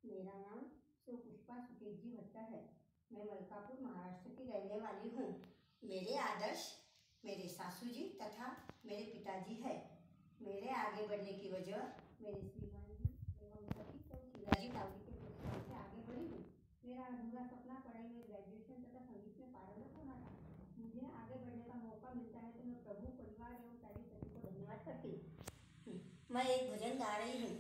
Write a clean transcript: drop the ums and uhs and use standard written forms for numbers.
मेरा नाम सुपुष्पा सुकेश जी भट्टर है। मैं मलकापुर महाराष्ट्र की रहने वाली हूँ। मेरे आदर्श मेरे सासू जी तथा मेरे पिताजी है। मेरे आगे बढ़ने की वजह मेरे श्रीमान जी एवं सभी सब शिवाजी तावड़ी के प्रोत्साहन से आगे बढ़ी हूँ। मेरा अधूरा सपना पढ़ाई में ग्रेजुएशन तथा संगीत में पारंगत होना था। मुझे आगे बढ़ने का मौका मिलता है तो मैं प्रभु, परिवार एवं सारी सभी को धन्यवाद करती हूँ। मैं एक भजन गा रही हूँ।